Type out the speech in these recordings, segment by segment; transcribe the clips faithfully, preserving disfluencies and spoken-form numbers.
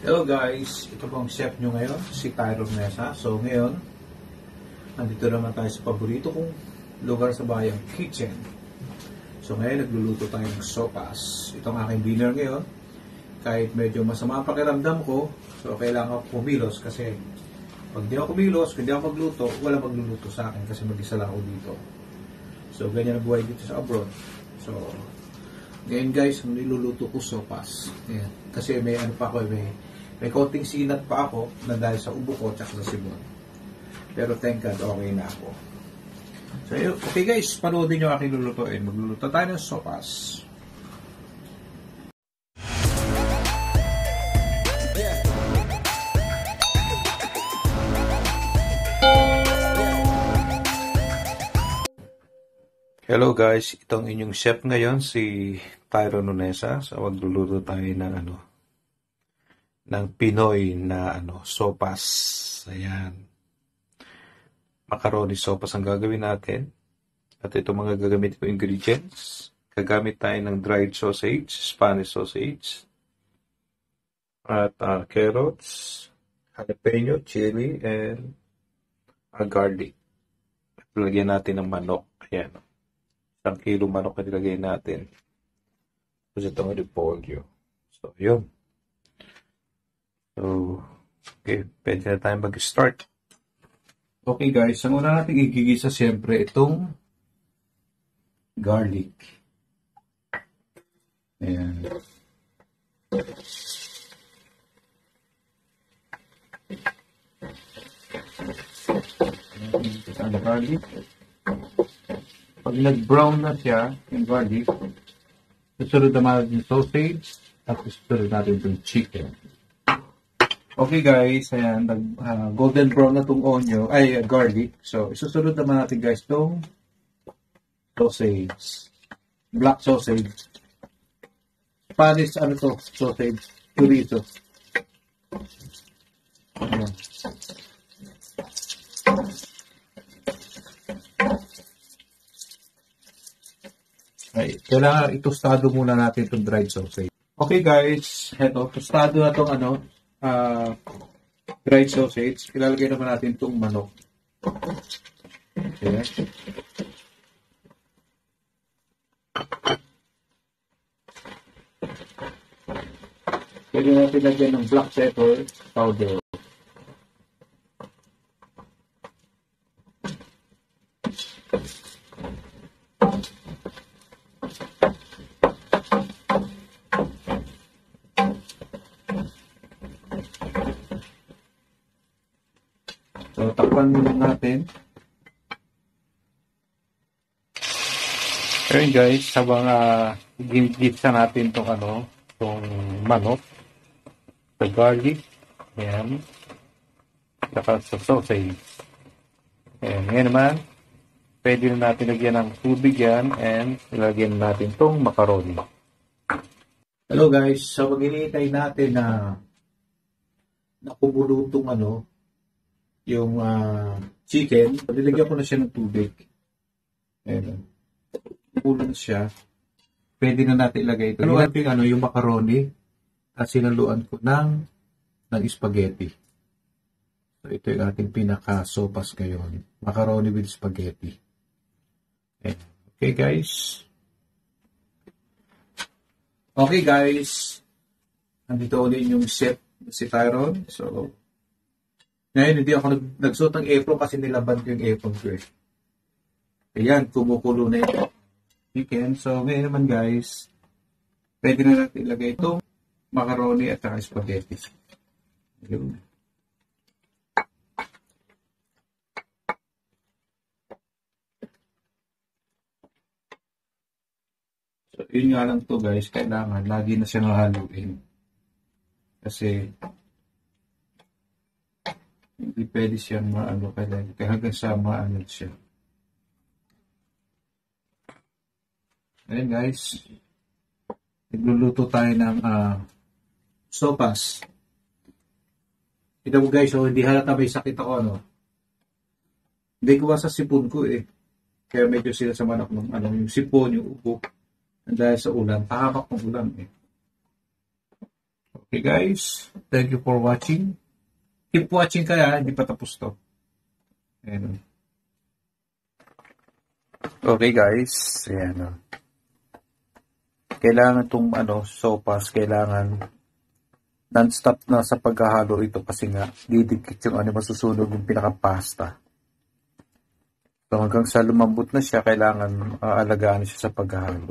Hello guys, ito pong chef nyo ngayon, si Tyrone Mesa. So ngayon, nandito naman tayo sa paborito kong lugar sa bayang kitchen. So ngayon, nagluluto tayo ng sopas. Ito ang aking dinner ngayon. Kahit medyo masama ang pakiramdam ko, so kailangan ko kumilos kasi pag di ako kumilos, kung di ako magluto, wala magluluto sa akin kasi mag-isa lang ako dito. So ganyan ang buhay dito sa abroad. So ngayon guys, ang niluluto ko sopas. Ayan. Kasi may ano pa ako, may May konting sinat pa ako na dahil sa ubo ko at sa sibon. Pero thank God, okay na ako. So, okay guys, panoodin nyo aking lulutuin. Magluluto tayo ng sopas. Hello guys, itong inyong chef ngayon, si Tyrone Mesa. So, magluluto tayo ng ano, ng Pinoy na ano, sopas. Ayan. Macaroni sopas ang gagawin natin. At ito mga gagamit ko ingredients. Gagamit tayo ng dried sausage, Spanish sausage. At uh, carrots, jalapeno, chili, and uh, garlic. At lagyan natin ng manok. Ayan. Isang kilo manok na nilagay natin. Tapos itong repolyo. So, yun. So, okay, pwede na tayo mag-start. Okay guys, ang una natin igigisa siyempre itong garlic. Ayan. Ang garlic. Pag nag-brown na siya, yung garlic, susunod naman natin yung sausage, at susunod natin yung chicken. Okay guys, ayan, uh, golden brown na itong onion, ay uh, garlic. So, isusunod naman natin guys itong sausage. Black sausage. Spanish, ano to, sausage, chorizo. Ayan. Ay, kailangan itostado muna natin itong dried sausage. Okay guys, eto, tostado na itong ano, Uh, dried sausage. Ilalagay naman natin itong manok. Okay. Pwede natin lagyan ng black pepper powder. So, takpan muna natin. Ayun guys, habang uh, gigitsa natin itong ano, itong manok, sa garlic, ayan, saka sa sausage. Ayan, ngayon naman, pwede na natin lagyan ng tubig yan, and ilagyan natin itong macaroni. Hello guys, so mag-initay natin na nakumulo itong ano, yung uh, chicken, nilagyan ko na siya ng tubig. Ayan. Pulo na siya. Pwede na natin ilagay ito. Ano natin ano, yung macaroni at sinaluan ko ng, ng spaghetti. So, ito yung ating pinaka-sopas ngayon. Macaroni with spaghetti. Ayan. Okay guys. Okay guys. Nandito ulit yung chef si Tyrone. So, ngayon, hindi ako nag nagsuot ng apron kasi nilaban ko yung apron ko eh. Ayan, kumukulo na ito. Chicken. So, ngayon naman guys, pwede na natin ilagay itong macaroni at saka spaghetti. Ayun. So, yun nga lang to guys, kailangan lagi na siya nahaluin. Kasi, hindi pwede siyang maano kaya hanggang sa maano siya. Ayan guys. Nagluluto tayo ng uh, sopas. Ito mo guys, so hindi halata may sakit ako ano. Hindi ko sa sipon ko eh. Kaya medyo sila sa manok ng ano, yung sipon, yung ubo. Dahil sa ulan, pahamak ng ulan eh. Okay guys. Thank you for watching. Keep watching kaya, hindi pa tapos to. Ayan. Okay guys, ayan. Kailangan itong ano, sopas, kailangan non-stop na sa paghahalo ito kasi nga didikit yung ano, masusunog yung pinaka-pasta. So hanggang sa lumambot na siya, kailangan uh, alagaan siya sa paghahalo.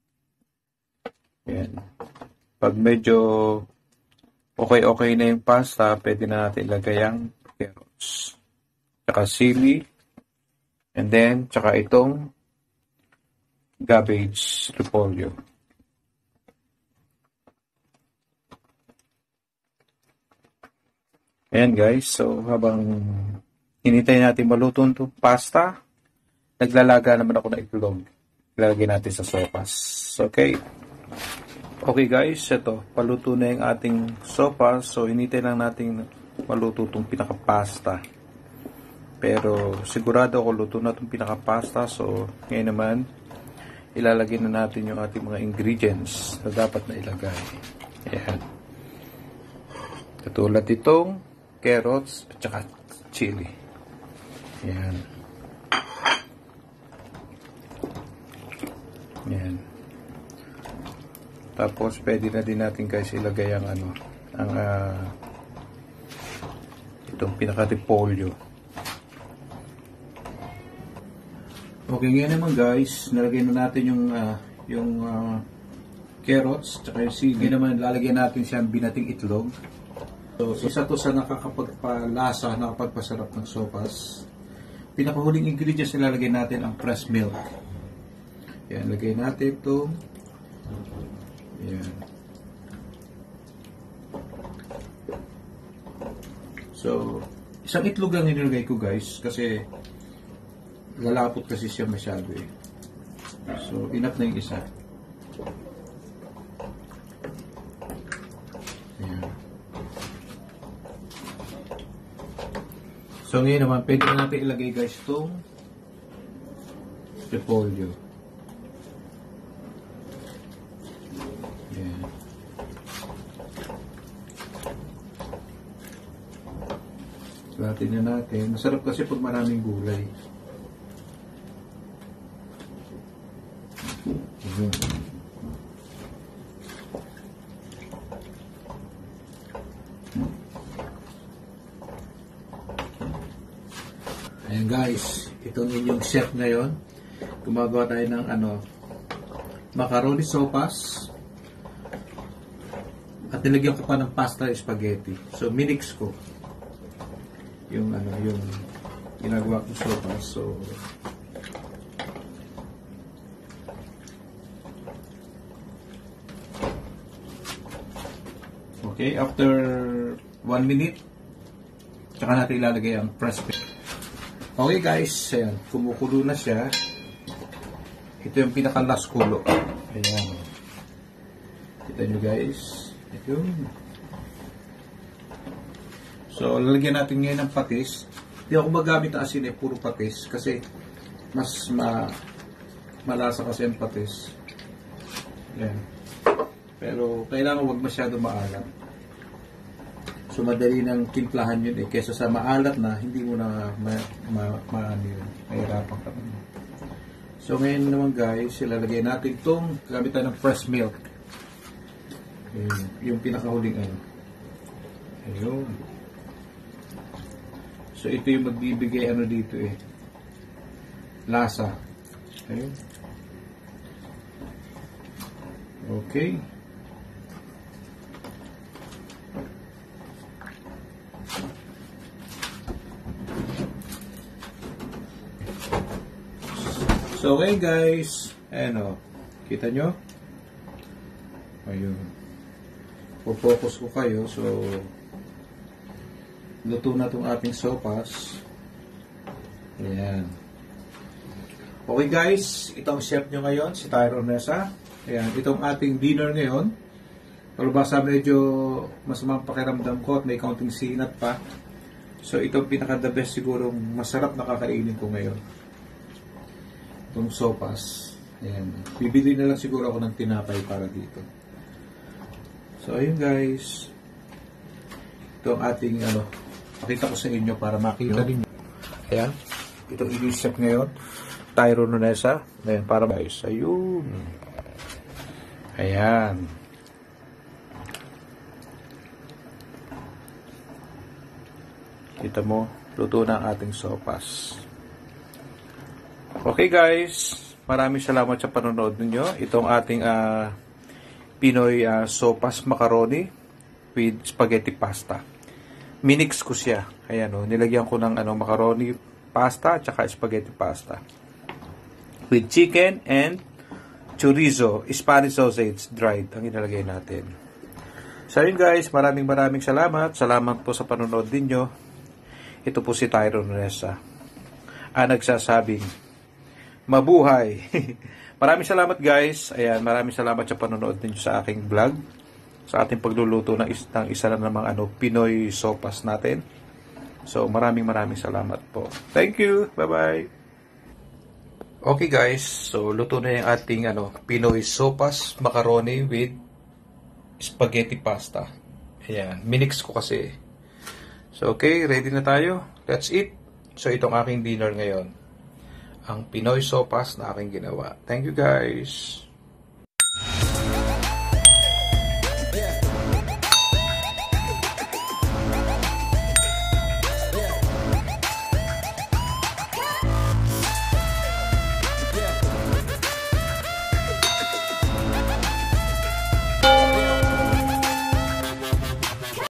Ayan. Pag medyo okay-okay na yung pasta, pwede na natin ilagay ang carrots. Tsaka sili. And then, tsaka itong cabbage repolyo. Ayan guys, so habang hinintay natin maluto itong pasta, naglalaga naman ako ng itlog. Ilalagay natin sa sopas. Okay. Okay guys, ito, paluto na yung ating sopas. So, hinintay lang natin maluto itong pinaka-pasta. Pero, sigurado ako luto na itong pinaka-pasta. So, ngayon naman, ilalagay na natin yung ating mga ingredients na dapat na ilagay. Ayan. Katulad itong carrots at saka chili. Ayan. Ayan. Tapos, pwede na din natin guys ilagay ang ano, ang uh, itong pinaka-repolyo. Okay, ngayon naman guys, nalagay na natin yung uh, yung uh, carrots, tsaka yung sili. Ngayon naman, lalagyan natin siyang binating itlog. So, isa to sa nakakapagpalasa, nakakapagpasarap ng sopas. Pinakahuling ingredients na lalagay natin ang fresh milk. Yan, lagay natin ito. Yan. So, isang itlog lang inilagay ko guys, kasi lalapot kasi siya masyado eh. So, enough na yung isa. Yan. So, ngayon naman, pwede na natin ilagay guys itong repolyo. Yan. Latin na natin. Masarap kasi pag maraming gulay. Yan. Ayan guys, itong inyong chef ngayon, gumagawa tayo ng ano, macaroni sopas, at nilagyan ko pa ng pasta spaghetti. So minix ko yung ano, yung ginagawa kong sopas. So okay, after one minute, tsaka natin ilalagay ang fresh milk. Okay guys, ayan, kumukulo na siya. Ito yung pinaka-last kulo. Ayan. Kita nyo guys. Ito. So, lalagyan natin ngayon ng patis. Hindi ako magamit ng asin eh, puro patis. Kasi, mas ma malasa kasi ang patis. Ayan. Pero, kailangan wag masyado maalat. So, madali nang timplahan yun eh. Kesa sa maalat na, hindi mo na ma, ma, ma, ano yun. Mahirapan ka naman. So, ngayon naman guys, ilalagay natin itong gamit tayo ng fresh milk. Ayun, yung pinakahuling ano. Ayun. So, ito yung magbibigay ano dito eh. Lasa. Ayun. Okay. So, okay guys, ayan o, kita nyo? Ayun. Po-focus ko kayo, so, luto na itong ating sopas. Ayan. Okay guys, itong chef nyo ngayon, si Tyrone Mesa. Ayan, itong ating dinner ngayon. Pero basta medyo masamang pakiramdam ko at may kaunting sinat pa. So, itong pinaka-the best siguro masarap na kakainin ko ngayon. Itong sopas. Ayan. Bibili na lang siguro ako ng tinapay para dito. So, ayun guys. Ito ang ating ano, pakita ko sa inyo para makita din. Ayan. Ito inisip ngayon. Tyro Nunesa. Ayan, para guys. Ayun. Ayan. Kita mo, luto na ang ating sopas. Okay guys, maraming salamat sa panonood ninyo. Itong ating uh, Pinoy uh, sopas macaroni with spaghetti pasta. Minix ko siya. Ayan o, nilagyan ko ng ano, macaroni pasta at saka spaghetti pasta. With chicken and chorizo, Spanish sausage, dried, ang inalagay natin. So yun guys, maraming maraming salamat. Salamat po sa panonood ninyo. Ito po si Tyro Nunesa. Ang nagsasabing, mabuhay! Maraming salamat guys. Ayan, maraming salamat sa panonood ninyo sa aking vlog. Sa ating pagluluto ng, is ng isa na namang ano, Pinoy sopas natin. So, maraming maraming salamat po. Thank you. Bye-bye. Okay guys, so luto na yung ating ano, Pinoy sopas macaroni with spaghetti pasta. Ayan, minix ko kasi. So, okay, ready na tayo. Let's eat. So, itong aking dinner ngayon. Ang Pinoy sopas na aking ginawa. Thank you guys.